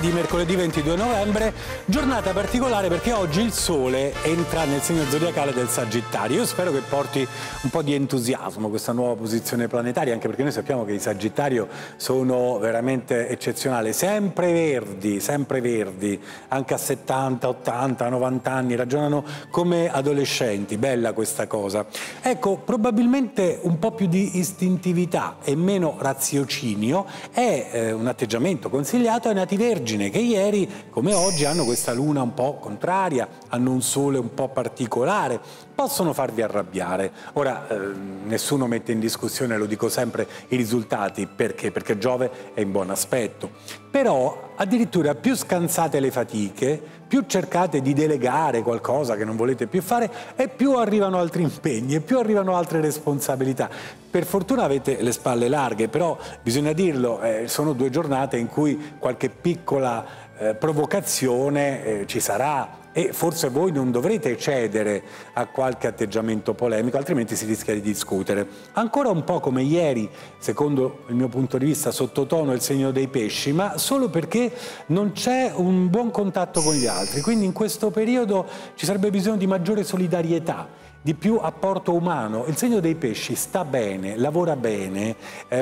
di mercoledì 22 novembre, giornata particolare perché oggi il Sole entra nel segno zodiacale del Sagittario. Io spero che porti un po' di entusiasmo questa nuova posizione planetaria, anche perché noi sappiamo che i Sagittario sono veramente eccezionali, sempre verdi, anche a 70, 80, 90 anni, ragionano come adolescenti, bella questa cosa. Ecco, probabilmente un po' più di istintività e meno raziocinio è un atteggiamento consigliato ai nati vergini, che ieri come oggi hanno questa luna un po' contraria, hanno un sole un po' particolare, possono farvi arrabbiare. Ora nessuno mette in discussione, lo dico sempre, i risultati, perché Giove è in buon aspetto, però addirittura più scansate le fatiche, più cercate di delegare qualcosa che non volete più fare e più arrivano altri impegni e più arrivano altre responsabilità. Per fortuna avete le spalle larghe, però bisogna dirlo, sono due giornate in cui qualche piccola provocazione ci sarà e forse voi non dovrete cedere a qualche atteggiamento polemico, altrimenti si rischia di discutere. Ancora un po' come ieri, secondo il mio punto di vista, sottotono il segno dei pesci, ma solo perché non c'è un buon contatto con gli altri, quindi in questo periodo ci sarebbe bisogno di maggiore solidarietà, di più apporto umano. Il segno dei pesci sta bene, lavora bene,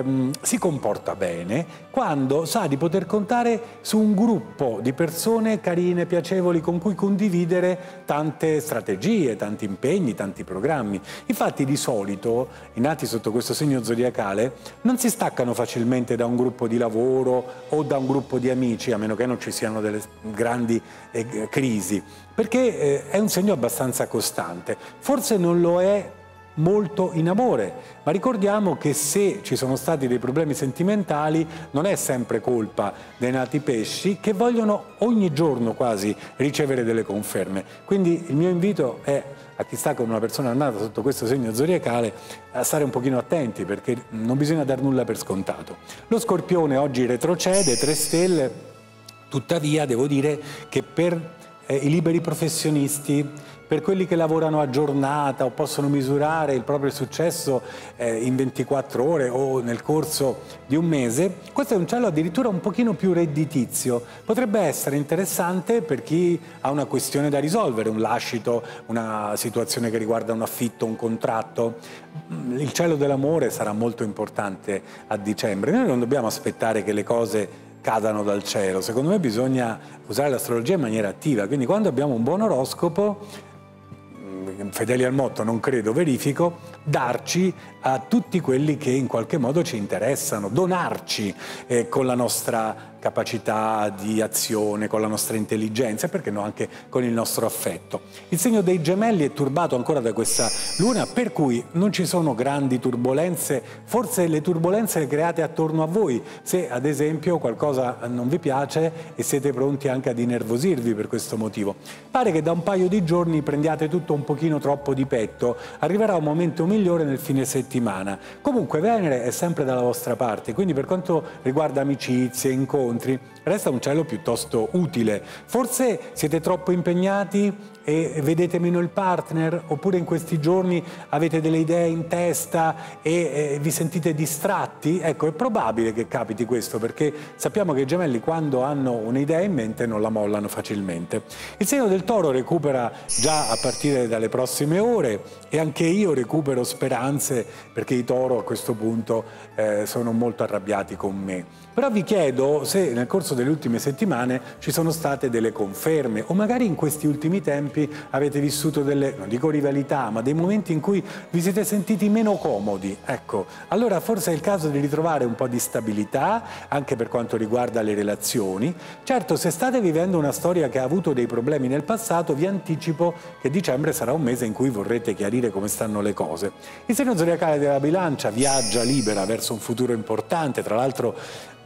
si comporta bene quando sa di poter contare su un gruppo di persone carine, piacevoli, con cui condividere tante strategie, tanti impegni, tanti programmi. Infatti di solito i nati sotto questo segno zodiacale non si staccano facilmente da un gruppo di lavoro o da un gruppo di amici, a meno che non ci siano delle grandi crisi, perché è un segno abbastanza costante. Forse non lo è molto in amore, ma ricordiamo che se ci sono stati dei problemi sentimentali non è sempre colpa dei nati pesci, che vogliono ogni giorno quasi ricevere delle conferme. Quindi il mio invito è a chi sta con una persona nata sotto questo segno zodiacale a stare un pochino attenti, perché non bisogna dar nulla per scontato. Lo Scorpione oggi retrocede, 3 stelle, tuttavia devo dire che per i liberi professionisti, per quelli che lavorano a giornata o possono misurare il proprio successo in 24 ore o nel corso di un mese, questo è un cielo addirittura un pochino più redditizio. Potrebbe essere interessante per chi ha una questione da risolvere, un lascito, una situazione che riguarda un affitto, un contratto. Il cielo dell'amore sarà molto importante a dicembre. Noi non dobbiamo aspettare che le cose cadano dal cielo, secondo me bisogna usare l'astrologia in maniera attiva, quindi quando abbiamo un buon oroscopo, fedeli al motto non credo, verifico, darci a tutti quelli che in qualche modo ci interessano, donarci con la nostra capacità di azione, con la nostra intelligenza e perché no anche con il nostro affetto. Il segno dei Gemelli è turbato ancora da questa luna, per cui non ci sono grandi turbolenze, forse le turbolenze create attorno a voi, se ad esempio qualcosa non vi piace e siete pronti anche ad innervosirvi per questo motivo. Pare che da un paio di giorni prendiate tutto un pochino troppo di petto, arriverà un momento migliore nel fine settimana. Comunque Venere è sempre dalla vostra parte, quindi per quanto riguarda amicizie, incontri, resta un cielo piuttosto utile. Forse siete troppo impegnati e vedete meno il partner, oppure in questi giorni avete delle idee in testa e vi sentite distratti? Ecco, è probabile che capiti questo, perché sappiamo che i Gemelli quando hanno un'idea in mente non la mollano facilmente. Il segno del Toro recupera già a partire dalle prossime ore e anche io recupero speranze, perché i Toro a questo punto sono molto arrabbiati con me. Però vi chiedo se nel corso delle ultime settimane ci sono state delle conferme o magari in questi ultimi tempi avete vissuto delle, non dico rivalità, ma dei momenti in cui vi siete sentiti meno comodi. Ecco, allora forse è il caso di ritrovare un po' di stabilità anche per quanto riguarda le relazioni. Certo, se state vivendo una storia che ha avuto dei problemi nel passato, vi anticipo che dicembre sarà un mese in cui vorrete chiarire come stanno le cose. Il segno zodiacale della Bilancia viaggia libera verso un futuro importante, tra l'altro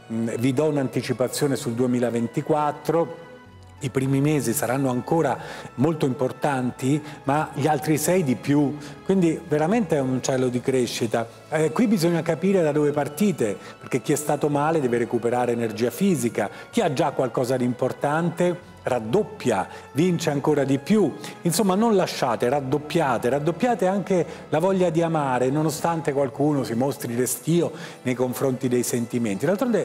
vi do un'anticipazione sul 2024, i primi mesi saranno ancora molto importanti, ma gli altri 6 di più, quindi veramente è un cielo di crescita. Qui bisogna capire da dove partite, perché chi è stato male deve recuperare energia fisica, chi ha già qualcosa di importante raddoppia, vince ancora di più. Insomma, non lasciate, raddoppiate anche la voglia di amare, nonostante qualcuno si mostri restio nei confronti dei sentimenti. D'altronde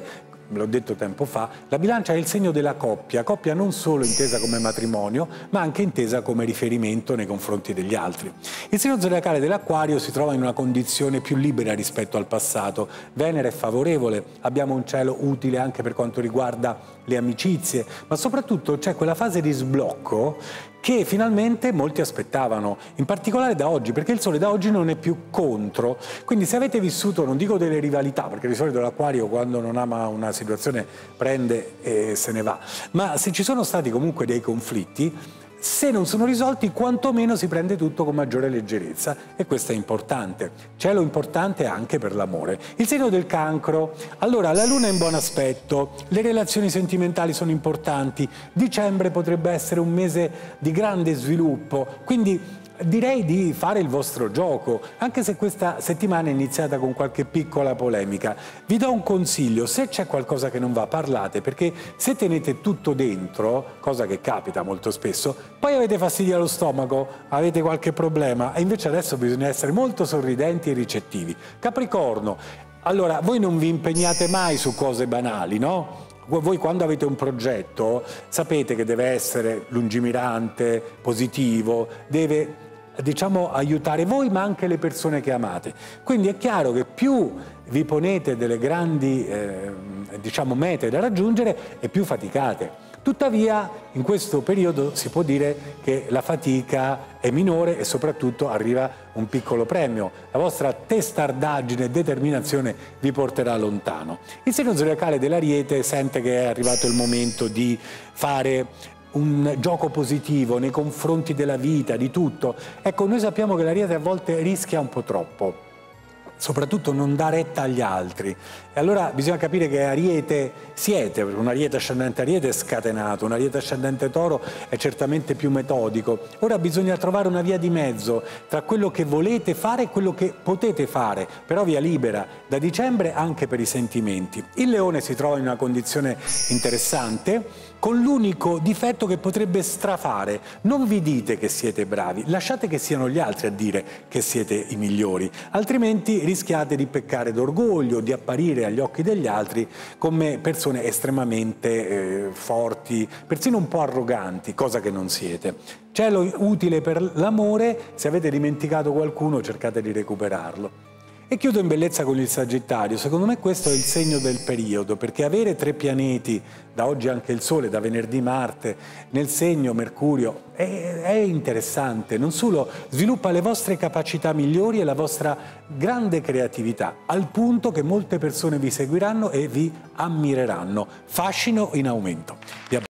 ve l'ho detto tempo fa, la bilancia è il segno della coppia non solo intesa come matrimonio, ma anche intesa come riferimento nei confronti degli altri. Il segno zodiacale dell'Acquario si trova in una condizione più libera rispetto al passato. Venere è favorevole, abbiamo un cielo utile anche per quanto riguarda le amicizie, ma soprattutto c'è quella fase di sblocco che finalmente molti aspettavano, in particolare da oggi, perché il Sole da oggi non è più contro. Quindi se avete vissuto, non dico delle rivalità, perché di solito l'Acquario quando non ama una situazione prende e se ne va, ma se ci sono stati comunque dei conflitti, se non sono risolti, quantomeno si prende tutto con maggiore leggerezza, e questo è importante. Cielo importante anche per l'amore. Il segno del Cancro. Allora, la Luna è in buon aspetto, le relazioni sentimentali sono importanti, dicembre potrebbe essere un mese di grande sviluppo, quindi direi di fare il vostro gioco, anche se questa settimana è iniziata con qualche piccola polemica. Vi do un consiglio: se c'è qualcosa che non va, parlate, perché se tenete tutto dentro, cosa che capita molto spesso, poi avete fastidio allo stomaco, avete qualche problema, e invece adesso bisogna essere molto sorridenti e ricettivi. Capricorno, allora voi non vi impegnate mai su cose banali, no? Voi quando avete un progetto sapete che deve essere lungimirante, positivo, deve, diciamo, aiutare voi ma anche le persone che amate. Quindi è chiaro che più vi ponete delle grandi diciamo, mete da raggiungere e più faticate. Tuttavia in questo periodo si può dire che la fatica è minore e soprattutto arriva un piccolo premio. La vostra testardaggine e determinazione vi porterà lontano. Il segno zodiacale dell'Ariete sente che è arrivato il momento di fare un gioco positivo nei confronti della vita, di tutto. Ecco, noi sappiamo che l'Ariete a volte rischia un po' troppo, soprattutto non dà retta agli altri, e allora bisogna capire che Ariete siete, perché un Ariete ascendente Ariete è scatenato, un Ariete ascendente Toro è certamente più metodico. Ora bisogna trovare una via di mezzo tra quello che volete fare e quello che potete fare, però via libera da dicembre anche per i sentimenti. Il Leone si trova in una condizione interessante, con l'unico difetto che potrebbe strafare: non vi dite che siete bravi, lasciate che siano gli altri a dire che siete i migliori, altrimenti rischiate di peccare d'orgoglio, di apparire agli occhi degli altri come persone estremamente forti, persino un po' arroganti, cosa che non siete. Cielo utile per l'amore: se avete dimenticato qualcuno cercate di recuperarlo. E chiudo in bellezza con il Sagittario. Secondo me questo è il segno del periodo, perché avere 3 pianeti, da oggi anche il Sole, da venerdì Marte, nel segno Mercurio, è interessante. Non solo sviluppa le vostre capacità migliori e la vostra grande creatività, al punto che molte persone vi seguiranno e vi ammireranno. Fascino in aumento.